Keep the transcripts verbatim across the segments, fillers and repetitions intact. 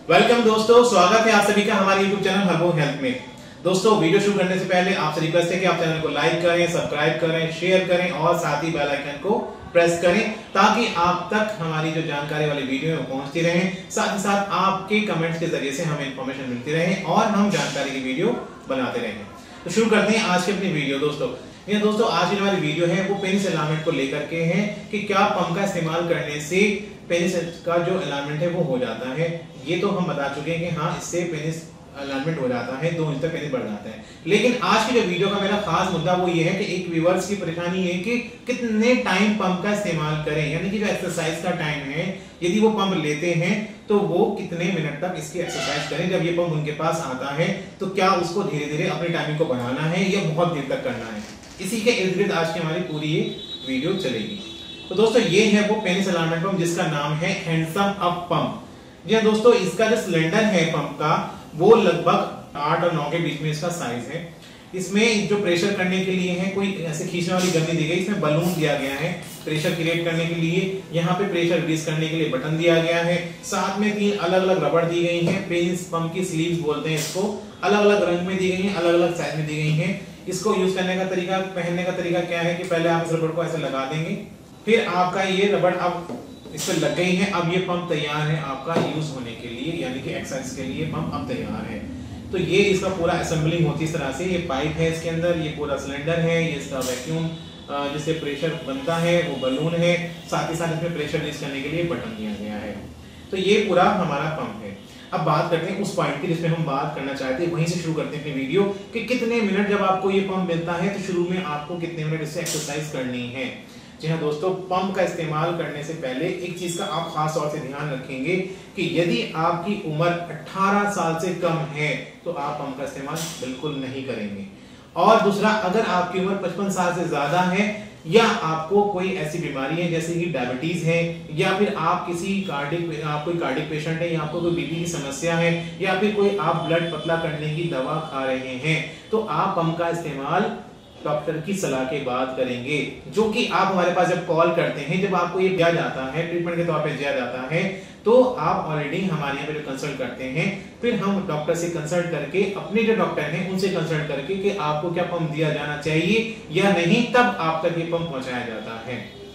Welcome दोस्तों, स्वागत है आप सभी का हमारे यूट्यूब चैनल हर्बो हेल्थ में। दोस्तों वीडियो शुरू करने से पहले आपसे रिक्वेस्ट है कि आप चैनल को लाइक करें, सब्सक्राइब करें, शेयर करें और साथ ही बेल आइकन को प्रेस करें ताकि आप तक हमारी जो जानकारी वाली वीडियो है वो पहुंचती रहे। साथ ही साथ आपके कमेंट्स के जरिए से हमें इंफॉर्मेशन मिलती रहे और हम जानकारी की वीडियो बनाते रहें। तो शुरू करते हैं आज की अपनी वीडियो। दोस्तों ये दोस्तों आज की हमारी वीडियो है वो पेनिस एलाइनमेंट को लेकर के है कि क्या पंप का इस्तेमाल करने से पेनिस का जो एलाइनमेंट है वो हो जाता है। ये तो हम बता चुके हैं कि हाँ, इससे पेनिस एलाइनमेंट हो जाता है, दो इंच तक पेनिस बढ़ जाता है। लेकिन आज की जो वीडियो का मेरा खास मुद्दा वो ये है कि एक व्यूअर्स की परेशानी है कि कितने टाइम पंप का इस्तेमाल करें, यानी कि जो एक्सरसाइज का टाइम है यदि वो पंप लेते हैं तो वो कितने मिनट तक इसकी एक्सरसाइज करें। जब ये पंप उनके पास आता है तो क्या उसको धीरे धीरे अपनी टाइमिंग को बढ़ाना है या बहुत देर तक करना है। इसी के इर्द गिर्द आज की हमारी पूरी ये वीडियो चलेगी। तो दोस्तों ये है वो पेनिस एलाइनमेंट पंप जिसका नाम है हैंडसम अप पंप। जी हाँ दोस्तों, इसका जो सिलेंडर है पंप का वो लगभग आठ और नौ के बीच में इसका साइज है। इसमें जो प्रेशर करने के लिए है कोई ऐसे खींचने वाली गन नहीं दी गई, इसमें बलून दिया गया है प्रेशर क्रिएट करने के लिए। यहाँ पे प्रेशर रिलीज करने के लिए बटन दिया गया है। साथ में तीन अलग अलग रबड़ दी गई है, पेनिस पंप की स्लीव्स बोलते हैं इसको, अलग अलग रंग में दी गई है, अलग अलग साइज में दी गई है। इसको यूज करने का तरीका, पहनने का तरीका क्या है कि पहले आप इस रबड़ को ऐसे लगा देंगे, फिर आपका ये रबड़ अब इस पर लग गई है। अब ये पंप तैयार है आपका यूज होने के लिए, यानी कि एक्सरसाइज के लिए पंप अब तैयार है। तो ये इसका पूरा असेंबलिंग होती है इस तरह से। ये पाइप है इसके अंदर, ये पूरा सिलेंडर है, ये इसका वैक्यूम जिससे प्रेशर बनता है वो बलून है, साथ ही साथ इसमें प्रेशर रिलीज करने के लिए बटन दिया गया है। तो ये पूरा हमारा पंप है। अब बात करते हैं उस पॉइंट की जिसमें हम बात करना चाहते हैं, वहीं से शुरू करते हैं अपनी वीडियो कि कितने मिनट जब आपको ये पंप मिलता है तो शुरू में आपको कितने मिनट इससे एक्सरसाइज करनी है। जी हाँ दोस्तों, पंप का इस्तेमाल करने से पहले एक चीज का आप खास तौर से ध्यान रखेंगे कि यदि आपकी उम्र अठारह साल से कम है तो आप पंप का इस्तेमाल बिल्कुल नहीं करेंगे। और दूसरा, अगर आपकी उम्र पचपन साल से ज्यादा है या आपको कोई ऐसी बीमारी है जैसे कि डायबिटीज है, या फिर आप किसी कार्डिक आप कोई कार्डिक पेशेंट है, या आपको कोई बीपी की समस्या है, या फिर कोई आप ब्लड पतला करने की दवा खा रहे हैं, तो आप पंप का इस्तेमाल डॉक्टर की सलाह के बाद करेंगे। जो कि आप हमारे पास जब कॉल करते हैं, जब आपको ये दिया जाता है ट्रीटमेंट के तौर पे दिया जाता है, तो आप ऑलरेडी हमारे यहाँ पे जो कंसल्ट करते हैं, फिर हम डॉक्टर से कंसल्ट करके, अपने जो डॉक्टर हैं उनसे कंसल्ट करके कि आपको क्या पंप दिया जाना चाहिए या नहीं, तब आप तक ये पंप पहुंचाया जाता है।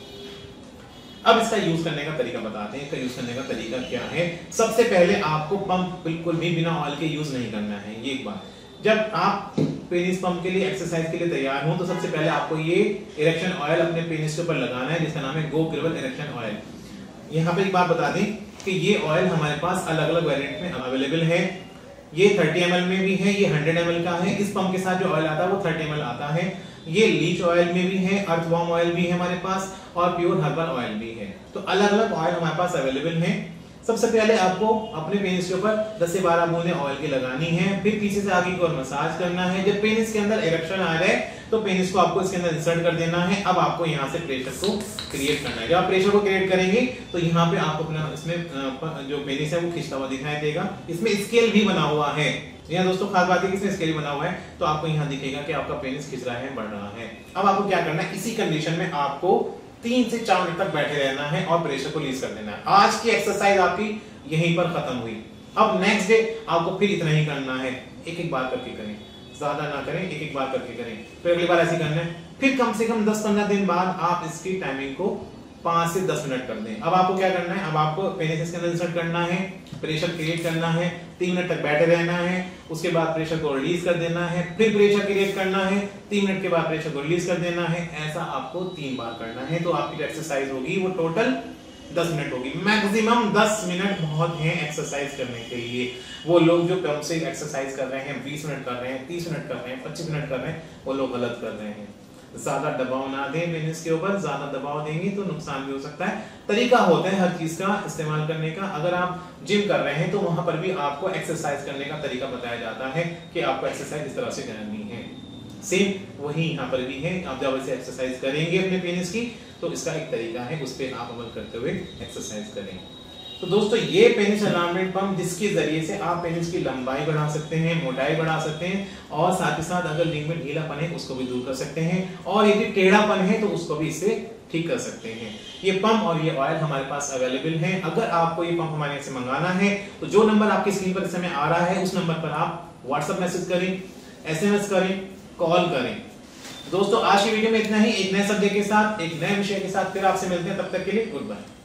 अब इसका यूज करने का तरीका बताते हैं। इसका यूज करने का तरीका क्या है। सबसे पहले आपको पंप बिल्कुल भी बिना ऑयल के यूज नहीं करना है। ये एक बात, जब आप पेनिस पंप के लिए एक्सरसाइज के लिए तैयार हो तो सबसे पहले आपको ये इरेक्शन ऑयल अपने पेनिस के ऊपर लगाना है, जिसका नाम है गो ग्रेवल इरेक्शन ऑयल। यहाँ पे एक बात बता दें कि ये ऑयल हमारे पास अलग अलग वेरिएंट में अवेलेबल है। ये तीस एम एल में भी है, ये सौ एम एल का है। इस पंप के साथ जो ऑयल आता है वो तीस एम एल आता है। ये लीच ऑयल में भी है, अर्थवॉर्म ऑयल भी है हमारे पास, और प्योर हर्बल ऑयल भी है। तो अलग अलग ऑयल हमारे पास अवेलेबल है। सबसे पहले आपको अपने पेनिस के ऊपर दस से बारह बूंदें ऑयल की लगानी है, फिर पीछे से आगे की ओर मसाज करना है। जब पेनिस के अंदर इरेक्शन आ जाए तो पेनिस को आपको इसके अंदर इंसर्ट कर देना है। अब आपको यहाँ से प्रेशर को क्रिएट करना है। जब आप प्रेशर को क्रिएट करेंगे तो यहाँ पे आपको अपना इसमें जो पेनिस है वो खिंचता हुआ दिखाई देगा। इसमें स्केल भी बना हुआ है। यहाँ दोस्तों खास बात है कि इसमें स्केल बना हुआ है, तो आपको यहाँ दिखेगा कि आपका पेनिस खिंच रहा है, बढ़ रहा है। अब आपको क्या करना है, इसी कंडीशन में आपको तीन से चार मिनट तक बैठे रहना है और प्रेशर को रिलीज कर देना है। आज की एक्सरसाइज आपकी यहीं पर खत्म हुई। अब नेक्स्ट डे आपको फिर इतना ही करना है। एक एक बार करके करें, ज्यादा ना करें, एक एक बार करके करें। फिर अगली बार ऐसे करना है। फिर कम से कम दस पंद्रह दिन बाद आप इसकी टाइमिंग को पांच से दस मिनट कर दें। अब आपको क्या करना है, अब आपको पेनिस के अंदर इंसर्ट करना है, प्रेशर क्रिएट करना है, तीन मिनट तक बैठे रहना है। उसके बाद प्रेशर को रिलीज कर देना है, फिर प्रेशर क्रिएट करना है, तीन मिनट के बाद प्रेशर को रिलीज कर देना है। ऐसा आपको तीन बार करना है। तो आपकी जो एक्सरसाइज होगी वो टोटल दस मिनट होगी। मैक्सिमम दस मिनट बहुत हैं एक्सरसाइज करने के लिए। वो लोग जो पंप से एक्सरसाइज कर रहे हैं बीस मिनट कर रहे हैं, तीस मिनट कर रहे हैं, पच्चीस मिनट कर रहे हैं, वो लोग गलत कर रहे हैं। ज्यादा दबाव ना दें पेनिस के ऊपर, ज्यादा दबाव देंगे तो नुकसान भी हो सकता है। तरीका होता है हर चीज का इस्तेमाल करने का। अगर आप जिम कर रहे हैं तो वहां पर भी आपको एक्सरसाइज करने का तरीका बताया जाता है कि आपको एक्सरसाइज इस तरह से करनी है। सेम वही यहाँ पर भी है। आप जब ऐसे एक्सरसाइज करेंगे अपने पेनिस की तो इसका एक तरीका है, उस पर आप अमल करते हुए एक्सरसाइज करें। तो दोस्तों ये पेनिस एलाइनमेंट पंप जिसके जरिए से आप पेनिस की लंबाई बढ़ा सकते हैं, मोटाई बढ़ा सकते हैं, और साथ ही साथ अगर लिंग में ढीलापन है उसको भी दूर कर सकते हैं, और यदि टेढ़ापन है तो उसको भी इससे ठीक कर सकते हैं। ये पंप और ये ऑयल हमारे पास अवेलेबल है। अगर आपको ये पंप हमारे से मंगाना है तो जो नंबर आपकी स्क्रीन पर इस समय आ रहा है उस नंबर पर आप व्हाट्सएप मैसेज करें, एसएमएस करें, कॉल करें। दोस्तों आज की वीडियो में इतना ही। एक नए सब्जेक्ट के साथ, एक नए विषय के साथ फिर आपसे मिलते हैं। तब तक के लिए गुड बाय।